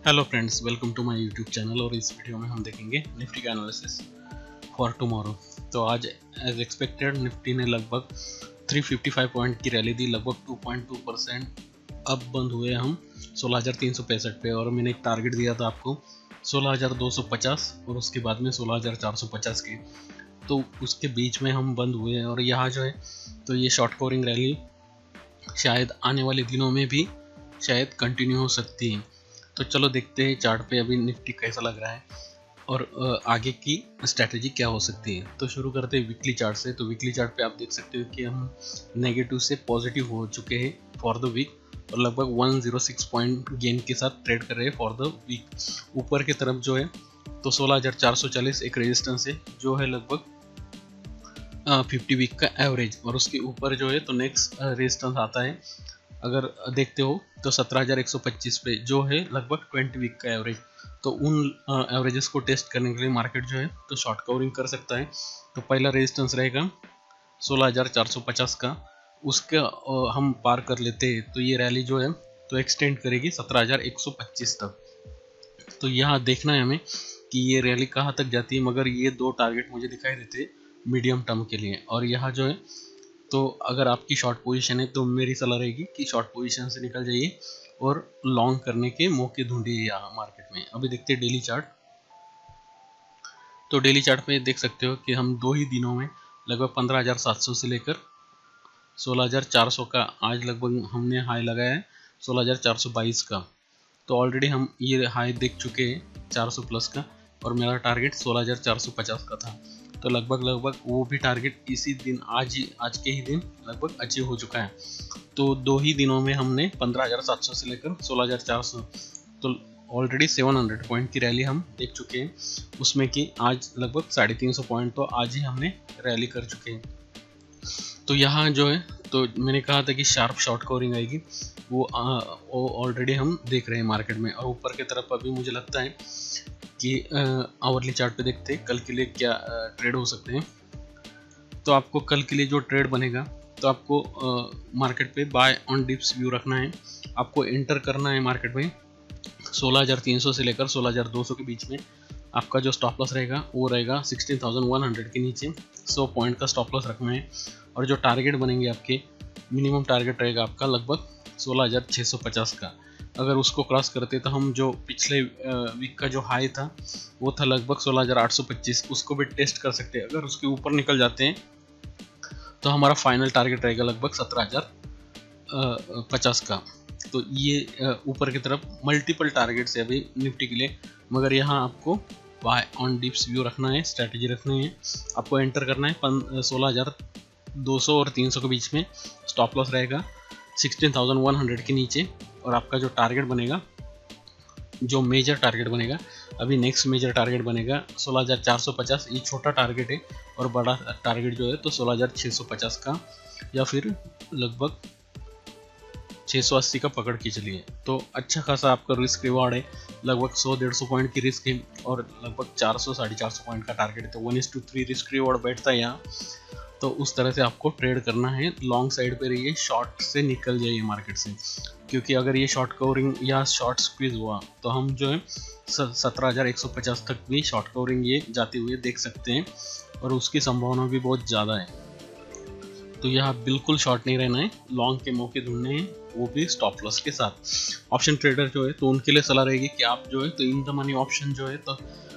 Hello friends, welcome to my YouTube channel. और इस video में हम देखेंगे निफ्टी का एनालिसिस फॉर टुमारो। तो आज एज एक्सपेक्टेड निफ्टी ने लगभग 355 पॉइंट की रैली दी, लगभग 2.2% अब बंद हुए हम 16,365 पे। और मैंने एक टारगेट दिया था आपको 16,250 और उसके बाद में 16,450 के, तो उसके बीच में हम बंद हुए। और यहाँ जो है तो ये शॉर्ट कवरिंग रैली शायद आने वाले दिनों में भी शायद कंटिन्यू हो सकती है। तो चलो देखते हैं चार्ट पे अभी निफ्टी कैसा लग रहा है और आगे की स्ट्रैटेजी क्या हो सकती है। तो शुरू करते हैं वीकली चार्ट से। तो वीकली चार्ट पे आप देख सकते हो कि हम नेगेटिव से पॉजिटिव हो चुके हैं फॉर द वीक और लगभग 106 पॉइंट गेन के साथ ट्रेड कर रहे हैं फॉर द वीक। ऊपर की तरफ जो है तो 16,440 एक रेजिस्टेंस है जो है लगभग 50 वीक का एवरेज। और उसके ऊपर जो है तो नेक्स्ट रेजिस्टेंस आता है, अगर देखते हो तो 17,125 पे जो है लगभग 20 वीक का एवरेज। तो उन एवरेजेस को टेस्ट करने के लिए मार्केट जो है तो शॉर्ट कवरिंग कर सकता है। तो पहला रेजिस्टेंस रहेगा 16,450 का, उसका हम पार कर लेते हैं तो ये रैली जो है तो एक्सटेंड करेगी 17,125 तक। तो यहाँ देखना है हमें कि ये रैली कहाँ तक जाती है, मगर ये दो टारगेट मुझे दिखाई देते हैं मीडियम टर्म के लिए। और यहाँ जो है तो अगर आपकी शॉर्ट पोजीशन है तो मेरी सलाह रहेगी कि शॉर्ट पोजीशन से निकल जाइए और लॉन्ग करने के मौके ढूंढिए यहाँ मार्केट में। अभी देखते हैं डेली चार्ट। तो डेली चार्ट पे देख सकते हो कि हम दो ही दिनों में लगभग 15,700 से लेकर 16,400 का आज लगभग हमने हाई लगाया है 16,422 का। तो ऑलरेडी हम ये हाई देख चुके हैं 400 प्लस का, और मेरा टारगेट 16,450 का था। तो लगभग वो भी टारगेट इसी दिन आज के ही दिन लगभग अचीव हो चुका है। तो दो ही दिनों में हमने 15,700 से लेकर 16,400, तो ऑलरेडी 700 पॉइंट की रैली हम देख चुके हैं, उसमें कि आज लगभग 350 पॉइंट तो आज ही हमने रैली कर चुके हैं। तो यहाँ जो है तो मैंने कहा था कि शार्प शॉर्ट कवरिंग आएगी, वो ऑलरेडी हम देख रहे हैं मार्केट में। और ऊपर की तरफ अभी मुझे लगता है कि आवरली चार्ट पे देखते हैं कल के लिए क्या ट्रेड हो सकते हैं। तो आपको कल के लिए जो ट्रेड बनेगा तो आपको मार्केट पे बाय ऑन डिप्स व्यू रखना है। आपको एंटर करना है मार्केट में 16,300 से लेकर 16,200 के बीच में। आपका जो स्टॉप लॉस रहेगा वो रहेगा 16,100 के नीचे 100 पॉइंट का स्टॉप लॉस रखना है। और जो टारगेट बनेंगे आपके, मिनिमम टारगेट रहेगा आपका लगभग 16,650 का। अगर उसको क्रॉस करते तो हम जो पिछले वीक का जो हाई था वो था लगभग 16,825, उसको भी टेस्ट कर सकते हैं। अगर उसके ऊपर निकल जाते हैं तो हमारा फाइनल टारगेट रहेगा लगभग 17,050 का। तो ये ऊपर की तरफ मल्टीपल टारगेट्स है अभी निफ्टी के लिए, मगर यहाँ आपको बाय ऑन डिप्स व्यू रखना है, स्ट्रैटेजी रखनी है। आपको एंटर करना है 16,200 और 300 के बीच में। स्टॉप लॉस रहेगा 16,100 के नीचे। और आपका जो टारगेट बनेगा, जो मेजर टारगेट बनेगा, अभी नेक्स्ट मेजर टारगेट बनेगा 16,450, ये छोटा टारगेट है। और बड़ा टारगेट जो है तो 16,650 का, या फिर लगभग 680 का पकड़ के चलिए। तो अच्छा खासा आपका रिस्क रिवार्ड है, लगभग 100-150 पॉइंट की रिस्क है और लगभग 400-450 पॉइंट का टारगेट है। तो 1:3 रिस्क रिवार्ड बैठता है यहाँ। तो उस तरह से आपको ट्रेड करना है। लॉन्ग साइड पे रहिए, शॉर्ट से निकल जाइए मार्केट से, क्योंकि अगर ये शॉर्ट कवरिंग या शॉर्ट स्क्वीज हुआ तो हम जो है 17,150 तक भी शॉर्ट कवरिंग ये जाते हुए देख सकते हैं, और उसकी संभावना भी बहुत ज़्यादा है। तो यहाँ बिल्कुल शॉर्ट नहीं रहना है, लॉन्ग के मौके ढूंढने हैं, वो भी स्टॉप लॉस के साथ। ऑप्शन ट्रेडर जो है तो उनके लिए सलाह रहेगी कि आप जो है तो इन द मनी ऑप्शन जो है तो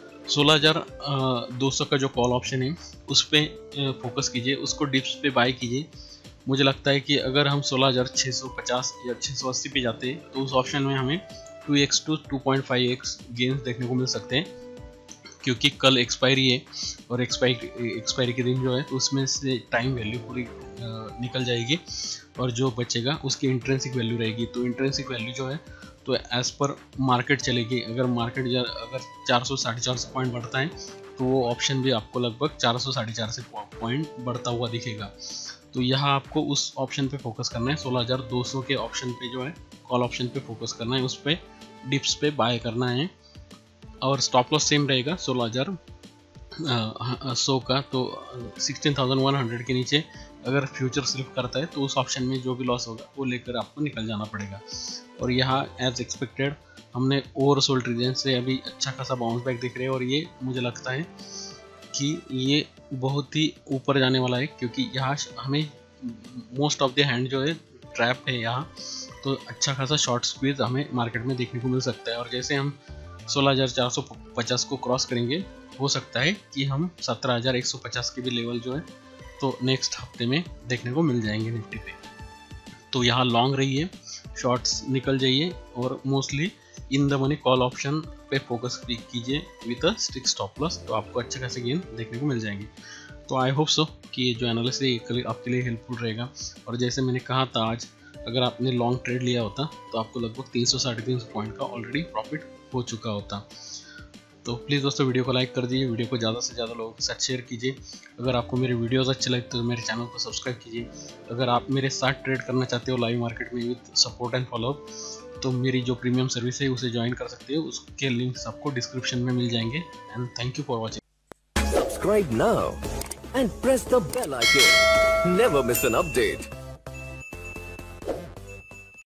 16,200 का जो कॉल ऑप्शन है उस पर फोकस कीजिए, उसको डिप्स पे बाय कीजिए। मुझे लगता है कि अगर हम 16,650 या 680 पे जाते हैं तो उस ऑप्शन में हमें 2x to 2.5x गेंस देखने को मिल सकते हैं, क्योंकि कल एक्सपायरी है और एक्सपायरी के दिन जो है तो उसमें से टाइम वैल्यू पूरी निकल जाएगी और जो बचेगा उसकी इंट्रिंसिक वैल्यू रहेगी। तो इंट्रिंसिक वैल्यू जो है तो एज पर मार्केट चलेगी। अगर मार्केट अगर 400-450 पॉइंट बढ़ता है तो वो ऑप्शन भी आपको लगभग 400-450 पॉइंट बढ़ता हुआ दिखेगा। तो यहाँ आपको उस ऑप्शन पे फोकस करना है, 16,200 के ऑप्शन पे जो है कॉल ऑप्शन पे फोकस करना है, उस पर डिप्स पे बाय करना है। और स्टॉप लॉस सेम रहेगा 16,100 का, तो 16,100 के नीचे अगर फ्यूचर स्लिप करता है तो उस ऑप्शन में जो भी लॉस होगा वो लेकर आपको निकल जाना पड़ेगा। और यहाँ एज एक्सपेक्टेड हमने ओवरसोल्ड रीजन से अभी अच्छा खासा बाउंस बैक दिख रहे हैं, और ये मुझे लगता है कि ये बहुत ही ऊपर जाने वाला है, क्योंकि यहाँ हमें मोस्ट ऑफ द हैंड जो है ट्रैप है यहाँ, तो अच्छा खासा शॉर्ट स्क्वीज हमें मार्केट में देखने को मिल सकता है। और जैसे हम 16,450 को क्रॉस करेंगे, हो सकता है कि हम 17,150 के भी लेवल जो है तो नेक्स्ट हफ्ते में देखने को मिल जाएंगे निफ्टी पे। तो यहाँ लॉन्ग रहिए, शॉर्ट्स निकल जाइए, और mostly in the money call option पे फोकस कीजिए with a strict stop loss, तो आपको अच्छे खासे गेन देखने को मिल जाएंगे। तो आई होप सो कि ये जो एनालिसिस है आपके लिए हेल्पफुल रहेगा। और जैसे मैंने कहा था, आज अगर आपने लॉन्ग ट्रेड लिया होता तो आपको लगभग 300-350 पॉइंट का ऑलरेडी प्रॉफिट हो चुका होता। तो प्लीज़ दोस्तों वीडियो को लाइक कर दीजिए, वीडियो को ज़्यादा से ज़्यादा लोगों के साथ शेयर कीजिए। अगर आपको मेरे वीडियोस अच्छे लगते तो मेरे चैनल को सब्सक्राइब कीजिए। अगर आप मेरे साथ ट्रेड करना चाहते हो लाइव मार्केट में विद सपोर्ट एंड फॉलोअप, तो मेरी जो प्रीमियम सर्विस है उसे ज्वाइन कर सकते हो, उसके लिंक्स आपको डिस्क्रिप्शन में मिल जाएंगे। And thank you for watching. Subscribe now and press the bell icon. Never miss an update.